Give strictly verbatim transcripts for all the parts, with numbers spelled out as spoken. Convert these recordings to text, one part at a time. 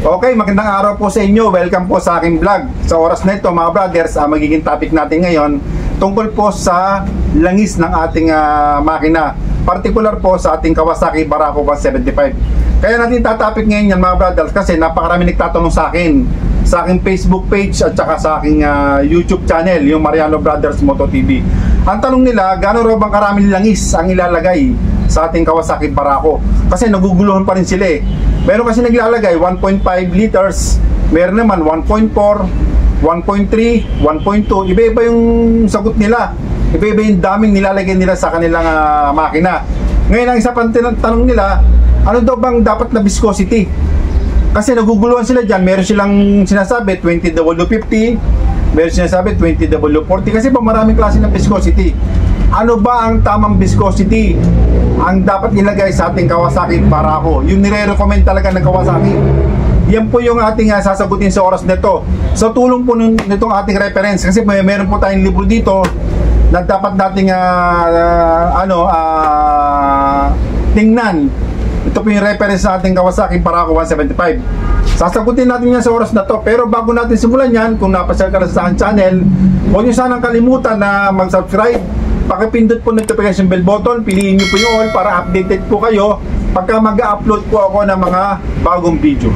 Okay, magandang araw po sa inyo. Welcome po sa aking vlog. Sa oras na ito mga brothers, uh, magiging topic natin ngayon tungkol po sa langis ng ating uh, makina. Particular po sa ating Kawasaki Barako one seventy-five. Kaya natin tatapik ngayon yan mga brothers kasi napakarami nagtatanong sa akin sa aking Facebook page at saka sa aking uh, YouTube channel, yung Mariano Brothers Moto T V. Ang tanong nila, gano'n raw bang karaming langis ang ilalagay sa ating Kawasaki Barako? Kasi naguguluhan pa rin sila eh. Meron kasi naglalagay one point five liters, meron naman one point four, one point three, one point two. Iba-iba yung sagot nila. Iba-iba yung daming nilalagay nila sa kanilang uh, makina. Ngayon ang isa pang tanong nila, ano daw bang dapat na viscosity? Kasi naguguluhan sila dyan. Meron silang sinasabi twenty W fifty, meron sinasabi twenty W forty. Kasi pa maraming klase ng viscosity. Ano ba ang tamang viscosity ang dapat ilagay sa ating Kawasaki Barako? Yung nire-recommend talaga ng Kawasaki. Yan po yung ating uh, sasagutin sa oras nito. Sa tulong po nun, nitong ating reference. Kasi may meron po tayong libro dito na dapat nating uh, uh, ano, uh, tingnan. Ito po yung reference sa ating Kawasaki Barako one seventy-five. Sasagutin natin yan sa oras na to. Pero bago natin simulan yan, kung napasyal ka na sa aking channel, huwag nyo sanang kalimutan na mag-subscribe. Pakipindot po notification bell button, piliin nyo po yung all para updated po kayo pagka mag-upload po ako ng mga bagong video.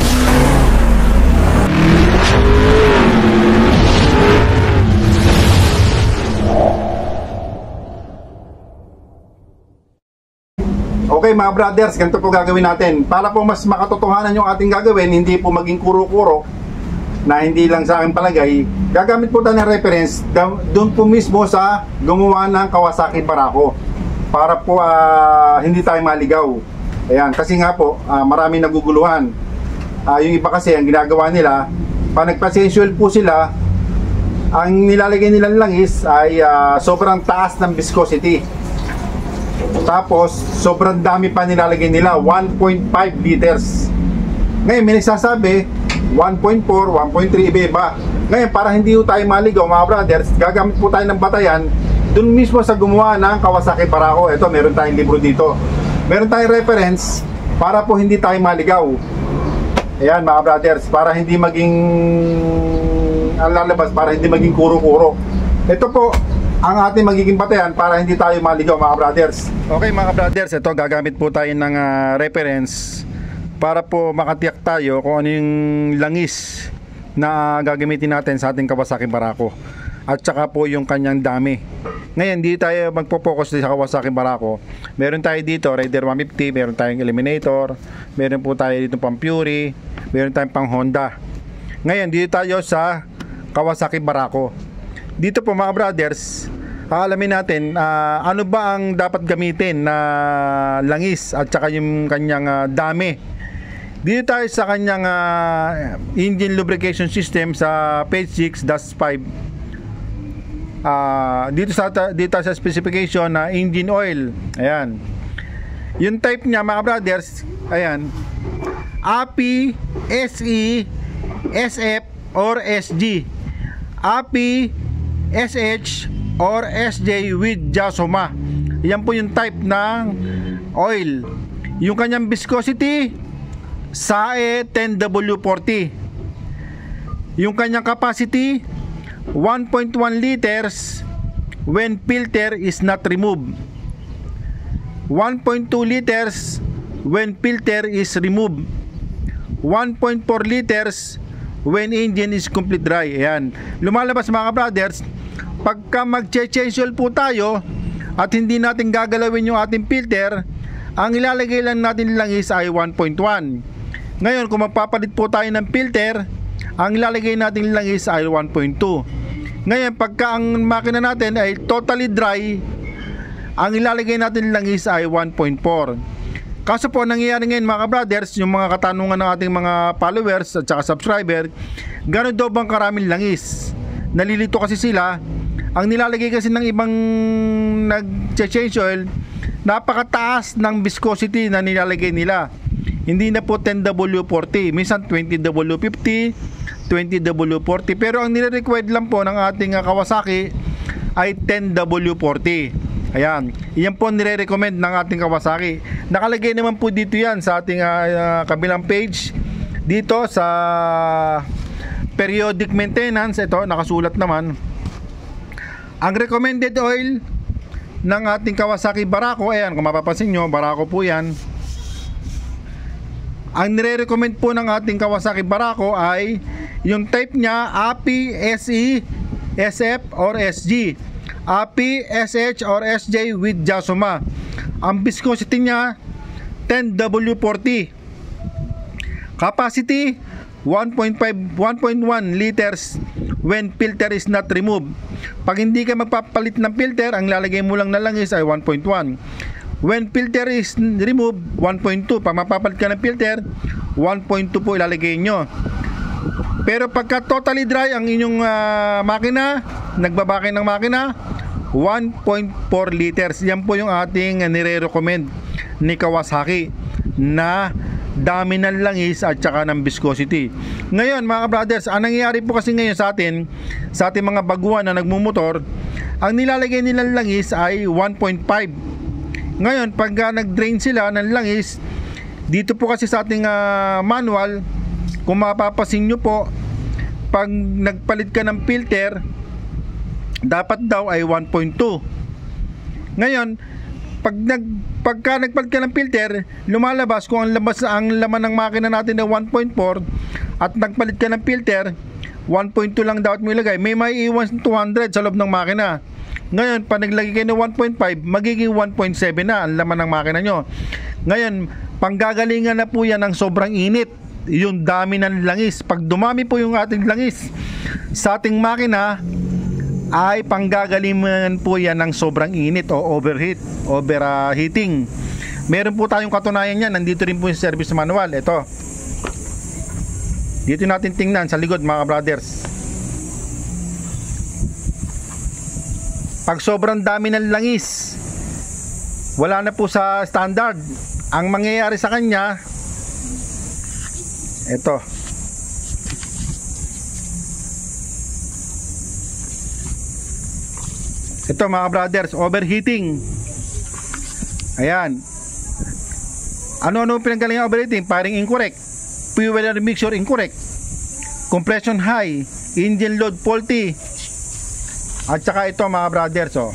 Okay mga brothers, ganito po gagawin natin. Para po mas makatotohanan yung ating gagawin, hindi po maging kuro-kuro na hindi lang sa akin palagay, gagamit po tayo ng reference doon po mismo sa gumawa ng Kawasaki Barako para po uh, hindi tayo maligaw. Ayan, kasi nga po uh, maraming naguguluhan. Uh, yung iba kasi ang ginagawa nila, pag nagpa-sensual po sila, ang nilalagay nilang langis ay uh, sobrang taas ng viscosity. Tapos sobrang dami pa nilalagay nila, one point five liters. Ngayon may nagsasabi one point four, one point three, iba-iba. Ngayon, para hindi po tayo maligaw mga brothers, gagamit po tayo ng batayan dun mismo sa gumawa ng Kawasaki Barako. Ito, meron tayong libro dito. Meron tayong reference para po hindi tayo maligaw. Ayan mga brothers, para hindi maging ang lalabas, para hindi maging kuro-kuro. Ito po ang ating magiging batayan para hindi tayo maligaw mga brothers. Okay mga brothers, ito gagamit po tayo ng uh, reference para po makatiyak tayo kung ano yung langis na gagamitin natin sa ating Kawasaki Barako at saka po yung kanyang dami. Ngayon di tayo magpo-focus sa Kawasaki Barako. Meron tayo dito Raider one fifty, meron tayong Eliminator, meron po tayo dito pang Fury, meron tayong pang Honda. Ngayon dito tayo sa Kawasaki Barako. Dito po mga brothers, alamin natin uh, ano ba ang dapat gamitin na langis at saka yung kanyang uh, dami. Dito tayo sa kanyang uh, engine lubrication system sa page six dash five. Uh, dito sa dito sa specification na uh, engine oil. Ayan. Yung type niya mga brothers, ayan. A P, S E, S F or S G. A P, S H or S J with Jasoma. Yan po yung type ng oil. Yung kanyang viscosity S A E ten W forty. Yung kanyang capacity one point one liters when filter is not removed. one point two liters when filter is removed. one point four liters when engine is complete dry. Ayan. Lumalabas mga brothers, pagka mag-change oil po tayo at hindi natin gagalawin yung ating filter, ang ilalagay lang natin langis ay one point one. Ngayon, kung magpapalit po tayo ng filter, ang ilalagay natin langis ay one point two. Ngayon, pagka ang makina natin ay totally dry, ang ilalagay natin langis ay one point four. Kaso po, nangyayari ngayon mga brothers, yung mga katanungan ng ating mga followers at saka subscriber, gano'n daw bang karaming langis? Nalilito kasi sila. Ang nilalagay kasi ng ibang nag-change oil, napakataas ng viscosity na nilalagay nila. Hindi na po ten W forty, minsan twenty W fifty, twenty W forty, pero ang nire-required lang po ng ating uh, Kawasaki ay ten W forty. Ayan, iyan po nire-recommend ng ating Kawasaki. Nakalagay naman po dito yan sa ating uh, uh, kabilang page dito sa periodic maintenance, ito nakasulat naman, ang recommended oil ng ating Kawasaki Barako, ayan kung mapapansin nyo, Barako po yan. Ang nire-recommend po ng ating Kawasaki Barako ay yung type niya A P, S E, S F or S G. A P, S H or S J with Jasoma. Ang viscosity niya ten W forty. Capacity one point five, one point one liters when filter is not removed. Pag hindi ka magpapalit ng filter, ang lalagay mo lang na langis ay one point one. When filter is removed, one point two. Pag mapapalit ka ng filter, one point two po ilalagay nyo. Pero pagka totally dry ang inyong uh, makina, nagbabakay ng makina, one point four liters. Yan po yung ating nire-recommend ni Kawasaki na dami ng langis at saka ng viscosity. Ngayon mga brothers, ang nangyayari po kasi ngayon sa atin, sa ating mga baguhan na nagmumotor, ang nilalagay nilang langis ay one point five. Ngayon pag uh, nag-drain sila ng langis, dito po kasi sa ating uh, manual, kung mapapasin nyo po, pag nagpalit ka ng filter, dapat daw ay one point two. Ngayon pag nag pagka nagpalit ka ng filter, lumalabas kung ang labas ang laman ng makina natin ay one point four at nagpalit ka ng filter, one point two lang dapat mo ilagay. May maiiwan two hundred sa loob ng makina. Ngayon pag naglagay kayo ng one point five, magiging one point seven na ang laman ng makina nyo. Ngayon panggagalingan na po yan ng sobrang init, yung dami ng langis. Pag dumami po yung ating langis sa ating makina, ay panggagalingan po yan ng sobrang init o overheat, overheating. Meron po tayong katunayan yan, nandito rin po yung service manual. Ito, dito natin tingnan sa likod mga brothers. Pag sobrang dami ng langis, wala na po sa standard. Ang mangyayari sa kanya, ito, ito mga brothers, overheating. Ayan. Ano-ano pinanggalingan overheating? Firing incorrect, fuel mixture incorrect, compression high, engine load faulty. At saka ito mga brothers, oh,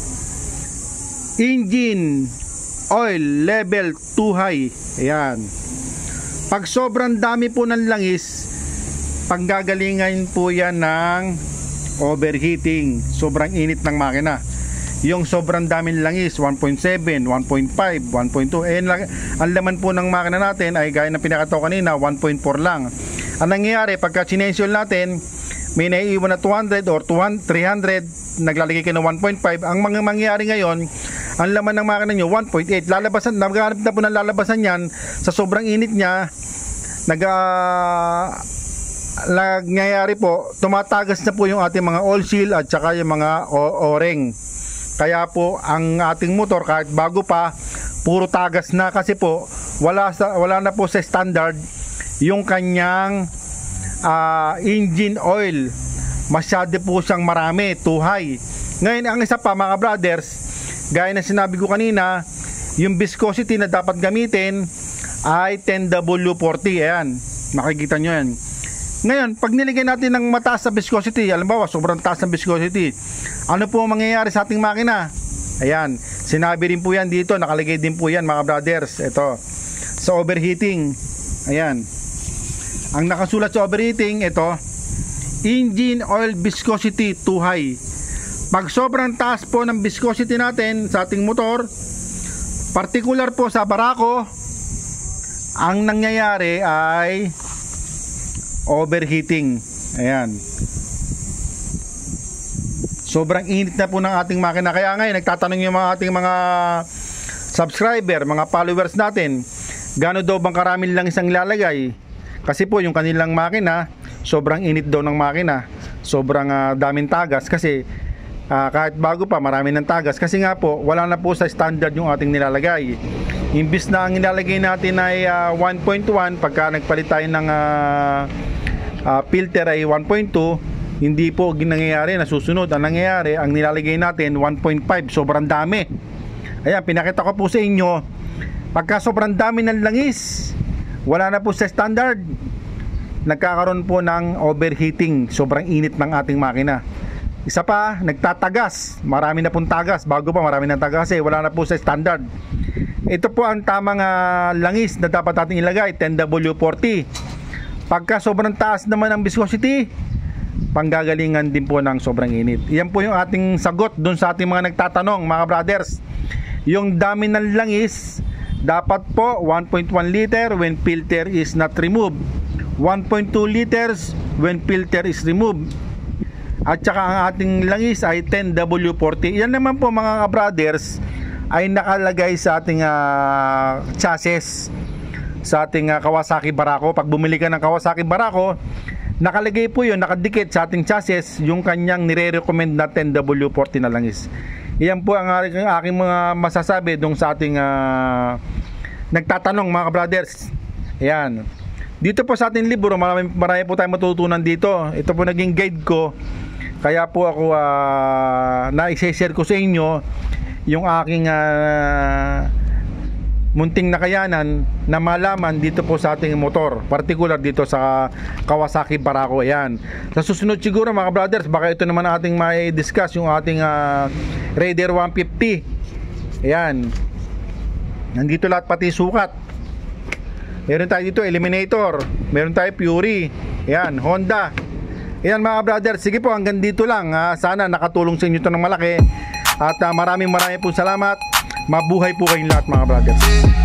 engine oil level too high. Ayan. Pag sobrang dami po ng langis, panggagalingan po yan ng overheating, sobrang init ng makina. Yung sobrang daming langis, one point seven, one point five, one point two, eh, ang laman po ng makina natin ay gaya ng pinakataw kanina, one point four lang. Ang nangyayari pagka sinensyon natin, may naiiwan na two hundred or three hundred, naglalagay kayo ng one point five. Ang mga mangyayari ngayon, ang laman ng makina nyo one point eight, lalabasan, naghahanap na po ng lalabasan yan sa sobrang init nya. Nag uh, nangyayari po, tumatagas na po yung ating mga oil seal at saka yung mga o-ring. Kaya po ang ating motor kahit bago pa, puro tagas na kasi po wala, sa, wala na po sa standard yung kanyang uh, engine oil. Masyado po siyang marami, too high. Ngayon ang isa pa mga brothers, gaya na sinabi ko kanina, yung viscosity na dapat gamitin ay ten W forty. Ayan, makikita nyo yan. Ngayon, pag nilagay natin ng mataas na viscosity, halimbawa sobrang taas ng viscosity, ano po ang mangyayari sa ating makina? Ayan, sinabi rin po yan dito, nakalagay din po yan mga brothers. Ito, sa overheating. Ayan, ang nakasulat sa overheating, ito, engine oil viscosity too high. Pag sobrang taas po ng viscosity natin sa ating motor, particular po sa Barako, ang nangyayari ay overheating. Ayan, sobrang init na po ng ating makina. Kaya ngayon nagtatanong yung mga ating mga subscriber, mga followers natin, gaano daw bang karaming lang isang lalagay? Kasi po yung kanilang makina, sobrang init daw ng makina, sobrang uh, daming tagas. Kasi uh, kahit bago pa, marami ng tagas. Kasi nga po, wala na po sa standard yung ating nilalagay. Imbis na ang nilalagay natin ay uh, one point one, pagka nagpalit tayo ng uh, uh, filter ay one point two, hindi po nangyayari, nasusunod. Ang nangyayari, ang nilalagay natin one point five, sobrang dami. Ayan, pinakita ko po sa inyo, pagka sobrang dami ng langis, wala na po sa standard, nagkakaroon po ng overheating, sobrang init ng ating makina. Isa pa, nagtatagas, marami na pong tagas, bago pa marami na tagas eh, wala na po sa standard. Ito po ang tamang uh, langis na dapat natin ilagay, ten W forty. Pagka sobrang taas naman ang viscosity, panggagalingan din po ng sobrang init. Yan po yung ating sagot dun sa ating mga nagtatanong, mga brothers. Yung dami ng langis, dapat po one point one liter when filter is not removed, one point two liters when filter is removed, at saka ang ating langis ay ten W forty. Yan naman po mga brothers ay nakalagay sa ating uh, chassis, sa ating uh, Kawasaki Barako. Pag bumili ka ng Kawasaki Barako, nakalagay po yun, nakadikit sa ating chassis yung kanyang nire-recommend na ten W forty na langis. Iyan po ang aking, aking mga masasabi dong sa ating uh, nagtatanong, mga brothers. Ayan. Dito po sa ating libro, marami, marami po tayong matutunan dito. Ito po naging guide ko. Kaya po ako uh, na-share ko sa inyo yung aking uh, munting nakayanan na malaman dito po sa ating motor, particular dito sa Kawasaki Barako. Ayan. Sa susunod siguro mga brothers, baka ito naman ating may discuss yung ating uh, Raider one fifty. Ayan. Nandito lahat pati sukat. Meron tayo dito Eliminator, meron tayo Fury. Ayan, Honda. Ayan mga brothers, sige po hanggang dito lang. uh, Sana nakatulong sa inyo ito ng malaki. At uh, maraming maraming po salamat. Mabuhay po kayong lahat mga brothers.